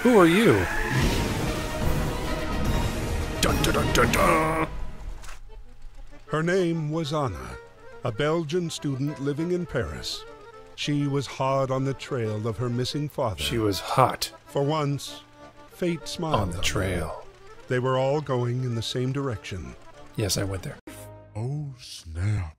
Who are you? Dun, dun, dun, dun, dun. Her name was Anna, a Belgian student living in Paris. She was hard on the trail of her missing father. She was hot. For once, fate smiled On the trail. They were all going in the same direction. Yes, I went there. Oh, snap.